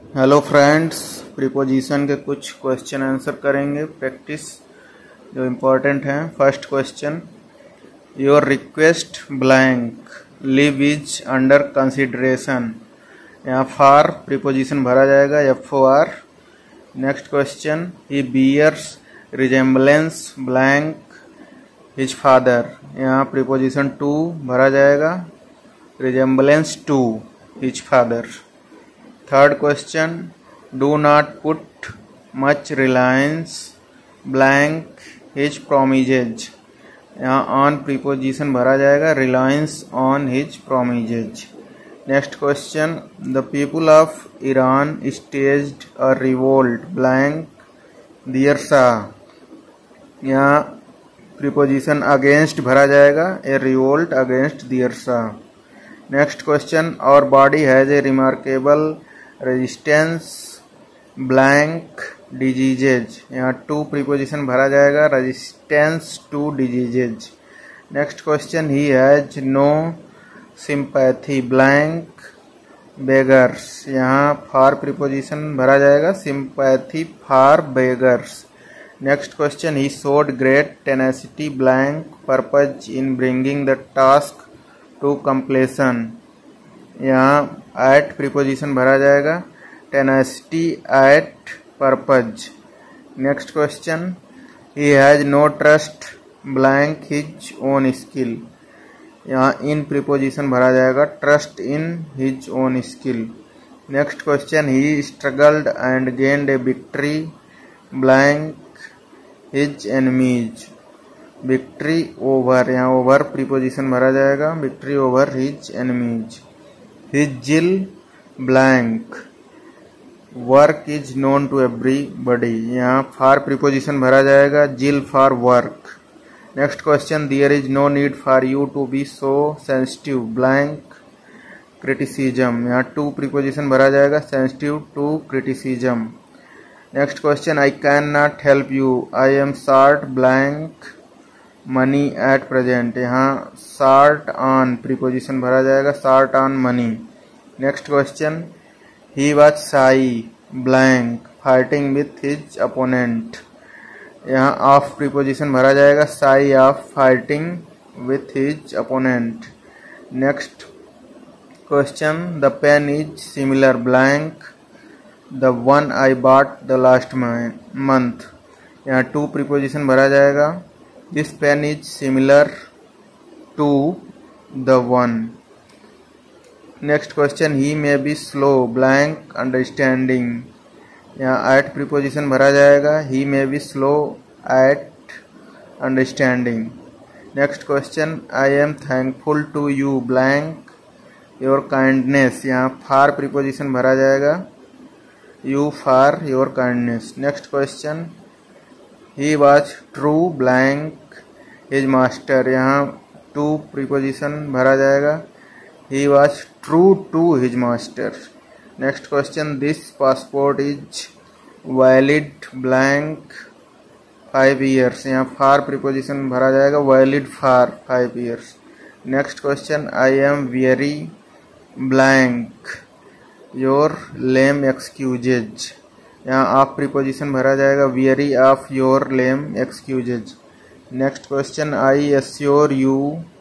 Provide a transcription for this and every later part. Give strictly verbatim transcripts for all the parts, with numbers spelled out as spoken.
Hello friends, preposition के कुछ question answer करेंगे प्रैक्टिस जो इम्पोर्टेंट हैं। First question, your request blank leave is under consideration. यहाँ फार प्रीपोजिशन भरा जाएगा F O R. Next question, he bears resemblance blank his father. यहाँ preposition to भरा जाएगा, resemblance to his father. Third question, do not put much reliance blank his promises. यहाँ on preposition भरा जाएगा, reliance on his promises. Next question, the people of Iran staged a revolt blank their shah. यहाँ preposition against भरा जाएगा, a revolt against their shah. Next question, our body has a remarkable resistance blank diseases. यहाँ to preposition भरा जाएगा, resistance to diseases. Next question, he has no sympathy blank beggars. यहाँ for preposition भरा जाएगा, sympathy for beggars. Next question, he showed great tenacity blank purpose in bringing the task to completion. यहाँ at preposition भरा जाएगा, tenacity eight purpose. Next question, he has no trust blank his own skill. यहाँ in preposition भरा जाएगा, trust in his own skill. Next question, he struggled and gained a victory blank his enemies. Victory over, यहाँ over preposition भरा जाएगा, victory over his enemies. His zeal blank work is known to everybody. यहाँ for preposition भरा जाएगा, zeal for work. Next question, there is no need for you to B so sensitive blank criticism. यहाँ to preposition भरा जाएगा, sensitive to criticism. Next question, I can not help you I am short blank money at present. यहाँ short on preposition भरा जाएगा, short on money. Next question, he was shy blank fighting with his opponent. यहाँ of preposition भरा जाएगा, shy of fighting with his opponent. Next question, the pen is similar blank the one I bought the last month. यहाँ to preposition भरा जाएगा, this pen is similar to the one. Next question, he may be slow blank understanding. यहाँ at preposition भरा जाएगा, he may be slow at understanding. Next question, I am thankful to you blank your kindness. यहाँ for preposition भरा जाएगा, you for your kindness. Next question, he was true blank his master. यहाँ to preposition भरा जाएगा, he was true to his master. Next question, this passport is valid blank five years. यहाँ for preposition भरा जाएगा, valid for five years. Next question, I am very blank your lame excuses. यहाँ of preposition भरा जाएगा, very of your lame excuses. Next question, I assure you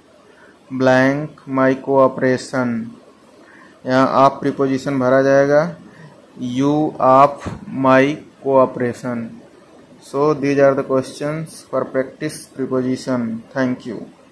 blank my cooperation. यहाँ of preposition भरा जाएगा, you of my cooperation. So these are the questions for practice preposition. Thank you.